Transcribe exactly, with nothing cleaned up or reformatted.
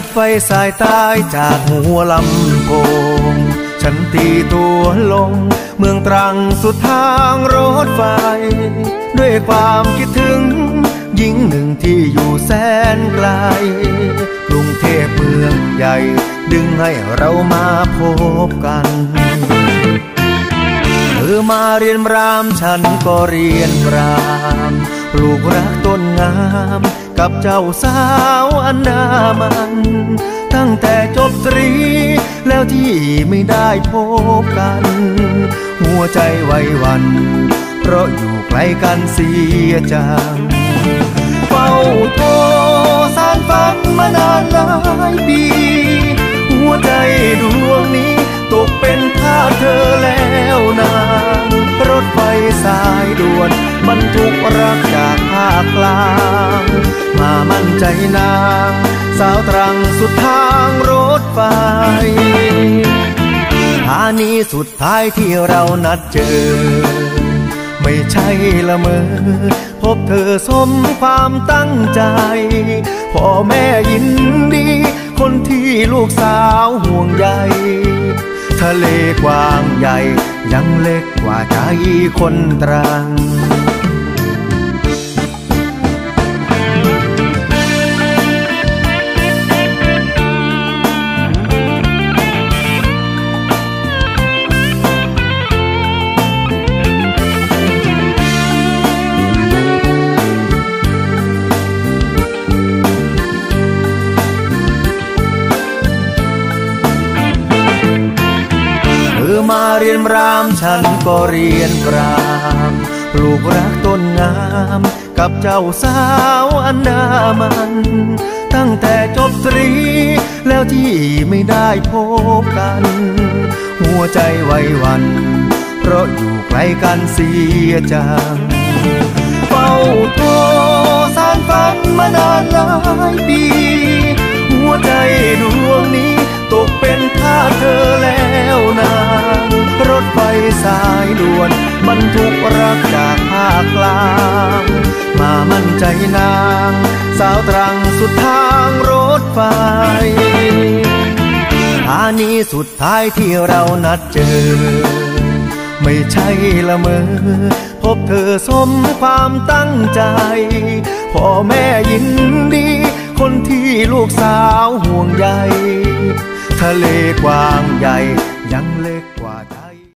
ไฟสายใต้จากหัวลำโพงฉันตีตัวลงเมืองตรังสุดทางรถไฟด้วยความคิดถึงหญิงหนึ่งที่อยู่แสนไกลกรุงเทพเมืองใหญ่ดึงให้เรามาพบกันเธอมาเรียนรามฉันก็เรียนรามปลูกรักต้นงามกับเจ้าสาวอันดามันตั้งแต่จบตรีแล้วที่ไม่ได้พบกันหัวใจไว้วันเพราะอยู่ไกลกันเสียจังเฝ้าโทรสานฝันมานานหลายปีหัวใจดวงนี้ตกเป็นทาสเธอแล้วนานรถไฟสายด่วนบรรทุกรักจากภาคกลางมามั่นใจนางสาวตรังสุดทางรถไฟสถานีสุดท้ายที่เรานัดเจอไม่ใช่ละเมอพบเธอสมความตั้งใจพ่อแม่ยินดีคนที่ลูกสาวห่วงใยทะเลกว้างใหญ่ยังเล็กกว่าใจคนตรังมาเรียนรามฉันก็เรียนรามปลูกรักต้นงามกับเจ้าสาวอันดามันตั้งแต่จบตรีแล้วที่ไม่ได้พบกันหัวใจไว้วันเพราะอยู่ไกลกันเสียจังเฝ้าโทรสานฝันมานานหลายปีหัวใจดวงนี้ตกเป็นทาสเธอแล้วนานรถไฟสายด่วนบรรทุกรักจากภาคกลางมามั่นใจนางสาวตรังสุดทางรถไฟสถานีสุดท้ายที่เรานัดเจอไม่ใช่ละเมอพบเธอสมความตั้งใจพ่อแม่ยินดีคนที่ลูกสาวห่วงใยทะเลกว้างใหญ่ยังเล็ก